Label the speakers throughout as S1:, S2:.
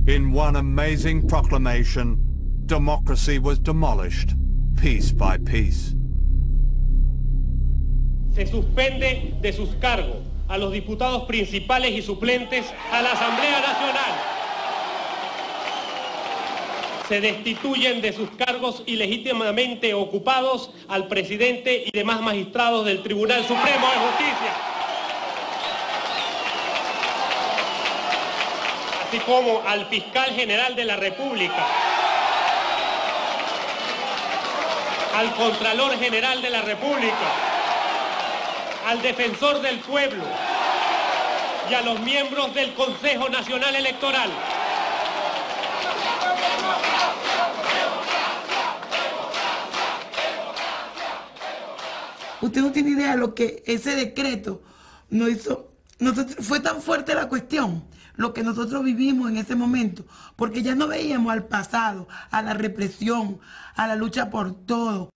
S1: In one amazing proclamation, democracy was demolished, piece by piece.
S2: Se suspende de sus cargos a los diputados principales y suplentes a la Asamblea Nacional. Se destituyen de sus cargos ilegítimamente ocupados al presidente y demás magistrados del Tribunal Supremo de Justicia, así como al fiscal general de la República, al Contralor General de la República, al Defensor del Pueblo y a los miembros del Consejo Nacional Electoral.
S3: Usted no tiene idea de lo que ese decreto nos hizo. Fue tan fuerte la cuestión, lo que nosotros vivimos en ese momento, porque ya no veíamos al pasado, a la represión, a la lucha por todo.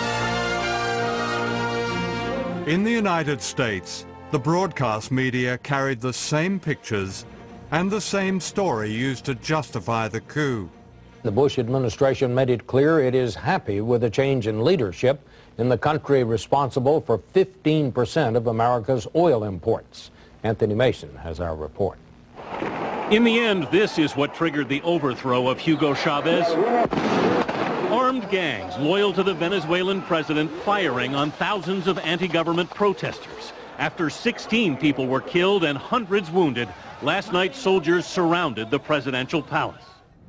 S1: In the United States, the broadcast media carried the same pictures and the same story used to justify the coup.
S4: The Bush administration made it clear it is happy with the change in leadership in the country responsible for 15% of America's oil imports. Anthony Mason has our report.
S5: In the end, this is what triggered the overthrow of Hugo Chavez. Armed gangs loyal to the Venezuelan president firing on thousands of anti-government protesters. After 16 people were killed and hundreds wounded, last night soldiers surrounded the presidential palace.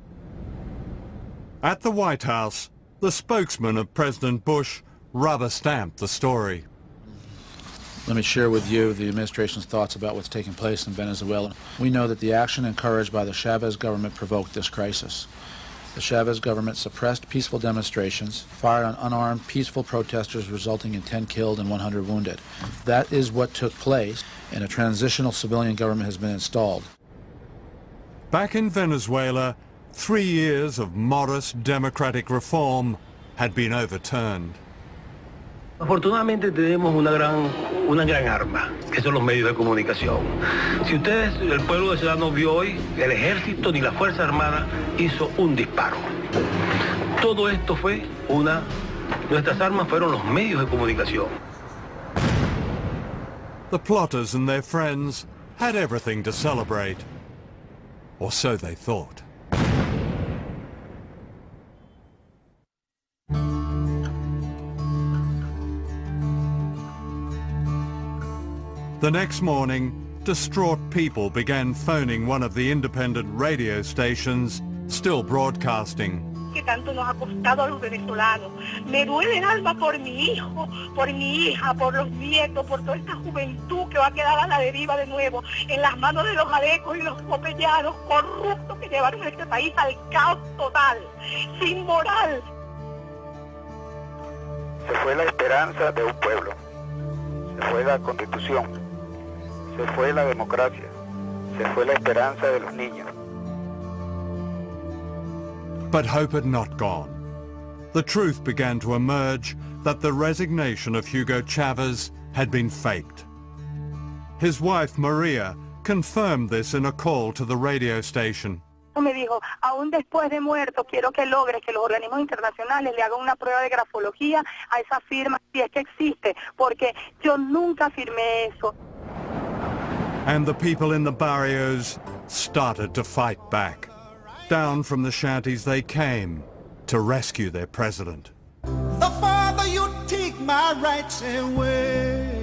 S1: At the White House, the spokesman of President Bush rubber-stamped the story.
S6: Let me share with you the administration's thoughts about what's taking place in Venezuela. We know that the action encouraged by the Chavez government provoked this crisis. The Chavez government suppressed peaceful demonstrations, fired on unarmed, peaceful protesters, resulting in 10 killed and 100 wounded. That is what took place, and a transitional civilian government has been installed.
S1: Back in Venezuela, 3 years of modest democratic reform had been overturned.
S7: Afortunadamente tenemos una gran arma, que son los medios de comunicación. Si ustedes, el pueblo venezolano vio hoy, el ejército ni la Fuerza Armada hizo un disparo. Todo esto fue nuestras armas fueron los medios de comunicación.
S1: The plotters and their friends had everything to celebrate. Or so they thought. The next morning, distraught people began phoning one of the independent radio stations still broadcasting.
S8: Que tanto nos ha costado a los venezolanos. Me duele el alma por mi hijo, por mi hija, por los nietos, por toda esta juventud que va a quedar a la deriva de nuevo en las manos de los alecos y los copellanos corruptos que llevaron a este país al caos total, sin moral.
S9: Se fue la esperanza de un pueblo, se fue la Constitución. Se fue la democracia, se fue la esperanza de los niños.
S1: But hope had not gone. The truth began to emerge that the resignation of Hugo Chavez had been faked. His wife, Maria, confirmed this in a call to the radio station.
S8: Me dijo, aún después de muerto, quiero que logres que los organismos internacionales le hagan una prueba de grafología a esa firma, si es que existe, porque yo nunca firmé eso.
S1: And the people in the barrios started to fight back. Down from the shanties they came to rescue their president.
S10: The farther you take my rights away,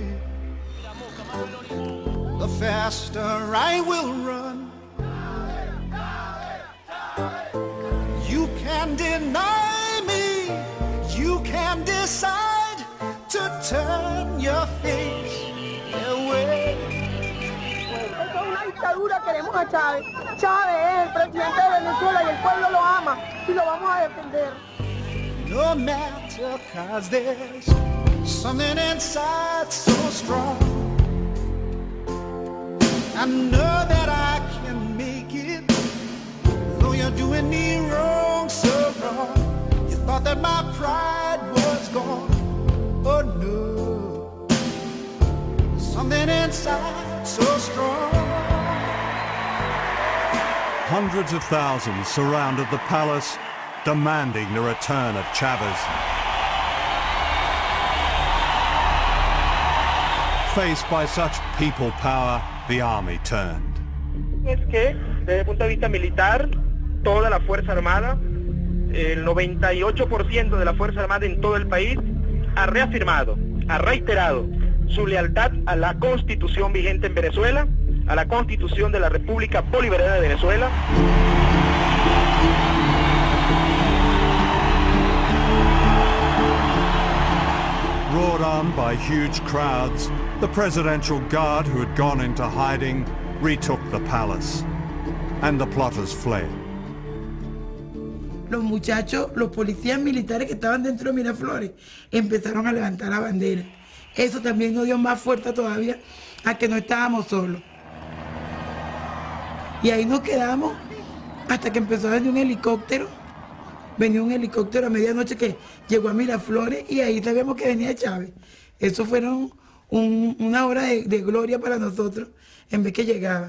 S10: the faster I will run. You can deny me, you can decide to turn your face away.
S8: Queremos a Chávez. Chávez es el presidente de Venezuela y el pueblo lo ama y lo vamos a defender.
S10: No matter, 'cause there's something inside so strong. I know that I can make it, though you're doing me wrong, so wrong. You thought that my pride was gone. Oh no, something inside so strong.
S1: Hundreds of thousands surrounded the palace, demanding the return of Chávez. Faced by such people power, the army turned.
S11: Es que, desde el punto de vista militar, toda la Fuerza Armada, el 98% de la Fuerza Armada en todo el país, ha reafirmado, ha reiterado su lealtad a la Constitución vigente en Venezuela, a la Constitución de la República Bolivariana de Venezuela.
S1: Roared on by huge crowds, the Presidential Guard who had gone into hiding retook the palace, and the plotters fled.
S3: Los muchachos, los policías militares que estaban dentro de Miraflores, empezaron a levantar la bandera. Eso también nos dio más fuerza todavía a que no estábamos solos. Y ahí nos quedamos hasta que empezó a venir un helicóptero. Venía un helicóptero a medianoche que llegó a Miraflores y ahí sabíamos que venía Chávez. Eso fueron una hora de gloria para nosotros en vez que llegaba.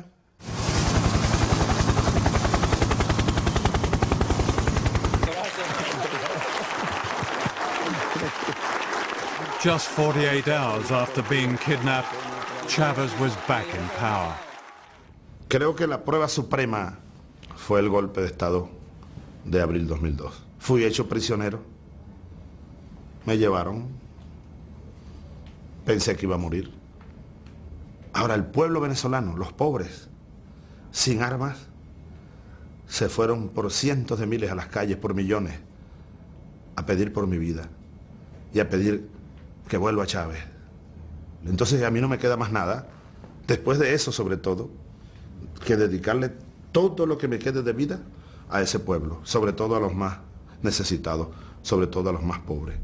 S1: Just 48 hours after being kidnapped, Chávez was back in power.
S12: Creo que la prueba suprema fue el golpe de Estado de abril 2002. Fui hecho prisionero, me llevaron, pensé que iba a morir. Ahora el pueblo venezolano, los pobres, sin armas, se fueron por cientos de miles a las calles, por millones, a pedir por mi vida y a pedir que vuelva Chávez. Entonces a mí no me queda más nada, después de eso sobre todo, que dedicarle todo lo que me quede de vida a ese pueblo, sobre todo a los más necesitados, sobre todo a los más pobres.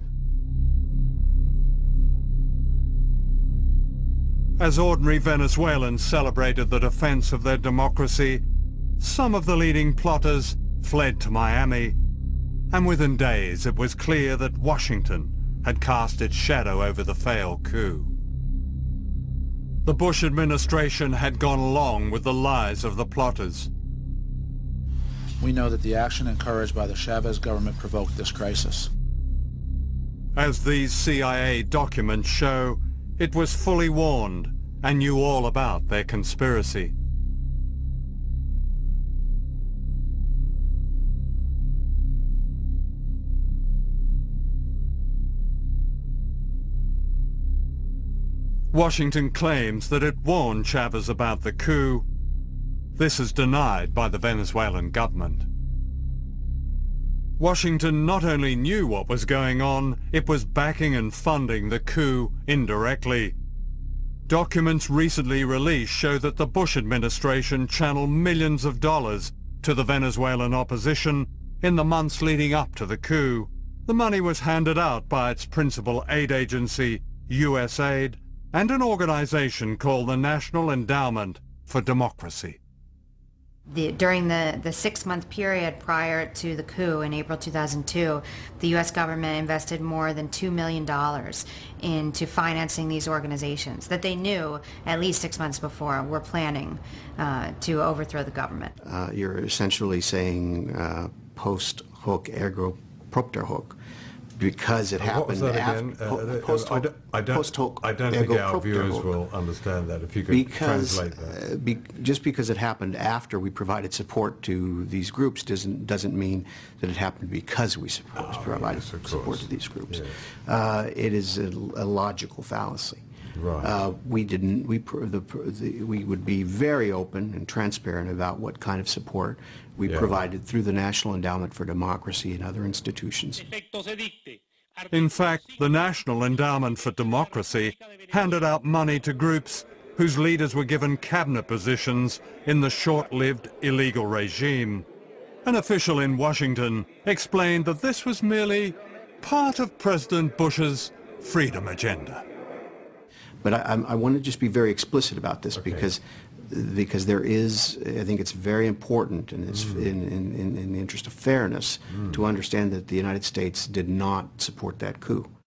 S1: As ordinary Venezuelans celebrated the defense of their democracy, some of the leading plotters fled to Miami, and within days it was clear that Washington had cast its shadow over the failed coup. The Bush administration had gone along with the lies of the plotters.
S6: We know that the action encouraged by the Chávez government provoked this crisis.
S1: As these CIA documents show, it was fully warned and knew all about their conspiracy. Washington claims that it warned Chávez about the coup. This is denied by the Venezuelan government. Washington not only knew what was going on, it was backing and funding the coup indirectly. Documents recently released show that the Bush administration channeled millions of dollars to the Venezuelan opposition in the months leading up to the coup. The money was handed out by its principal aid agency, USAID, and an organization called the National Endowment for Democracy.
S13: During the 6-month period prior to the coup in April 2002, the U.S. government invested more than $2 million into financing these organizations that they knew at least 6 months before were planning to overthrow the government.
S14: You're essentially saying post hoc ergo propter hoc, because it happened.
S15: What was that again? I don't think our viewers will understand that. If you could translate that.
S14: Just because it happened after we provided support to these groups doesn't mean that it happened because we provided support to these groups. Yes. It is a logical fallacy.
S15: Right.
S14: We would be very open and transparent about what kind of support we provided through the National Endowment for Democracy and other institutions.
S1: In fact, the National Endowment for Democracy handed out money to groups whose leaders were given cabinet positions in the short-lived illegal regime. An official in Washington explained that this was merely part of President Bush's freedom agenda.
S14: But I want to just be very explicit about this, because there is, I think it's very important, and it's in the interest of fairness, to understand that the United States did not support that coup.